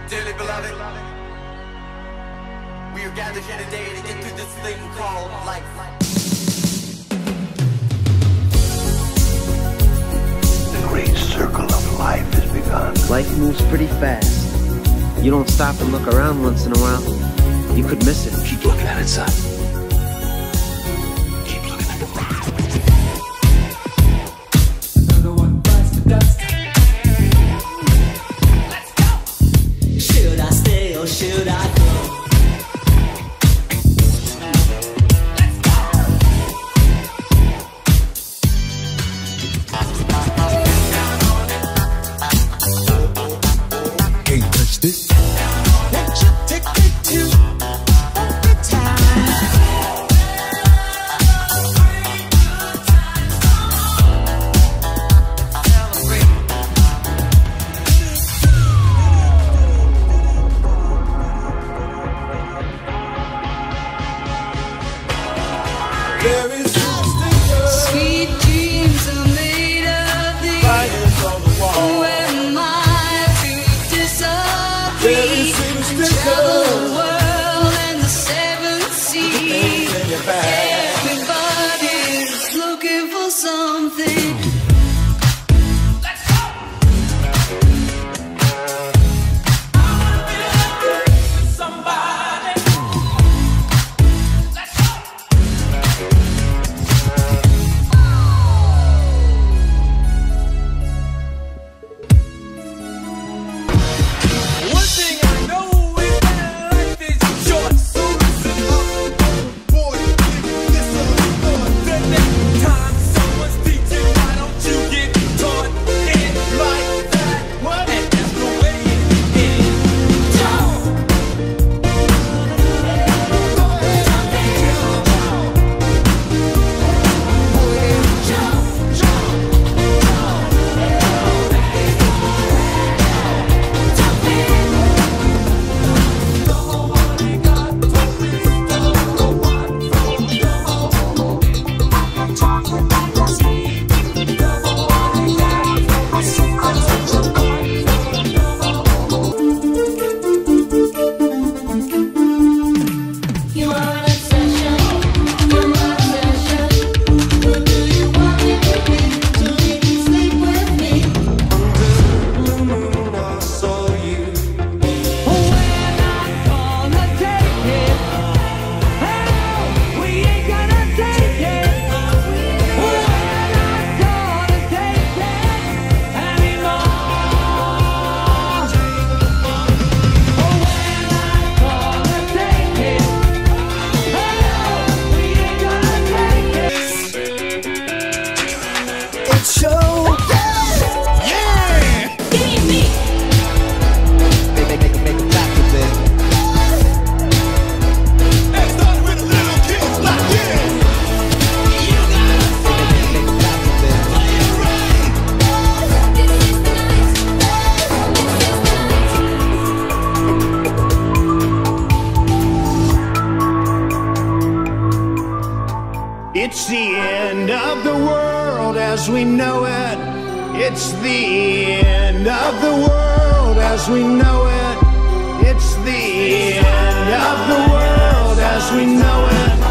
Dearly beloved, we are gathered here today to get through this thing called life. The great circle of life has begun. Life moves pretty fast. You don't stop and look around once in a while, you could miss it. Keep looking at it, son. Keep looking at it. Another one bites the dust. Let's go! Should I stay or should I go? Can't touch this. Won't you take me to the time? There is Sweet dreams are made of these. fires on the wall. Who am I to disagree? There is Travel the world and the seven seas. in your bag. Everybody's looking for something. One thing I know is that life is short. So listen up, boy, give this a thought. The next time someone's teaching, why don't you get taught it like that? What? And that's the way it is. You are an obsession. You're my obsession. Who do you want me to be? So you can sleep with me. I saw you. When I'm gonna take it. Hey, we ain't gonna take it. When I'm gonna take it anymore. When I'm gonna take it. Hey, we ain't gonna take it. It's show. Yeah. Give me. Make a clap with it. It started with a little kid like this. Make a clap with it. It's the end of the world as we know it. It's the end of the world as we know it. It's the end of the world as we know it.